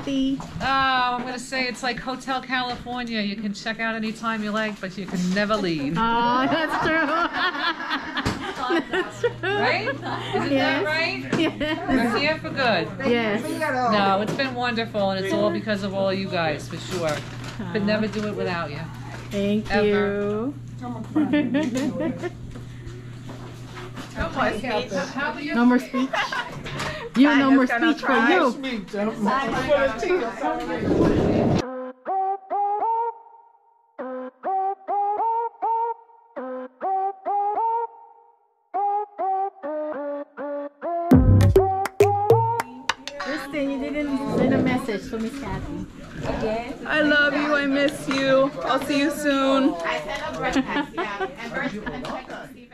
Kathy? Oh, I'm going to say it's like Hotel California. You can check out anytime you like, but you can never leave. Oh, that's true. That's true. Right? Isn't that right? Yes. We're here for good. Yes. No, it's been wonderful, and it's all because of all you guys, for sure. Could never do it without you. Thank Ever. you. No more speech. You no more speech for you. Kristen, you didn't send a message to Miss Kathy. I love you. I miss you. I'll see you soon. I sent a breakfast, yeah. And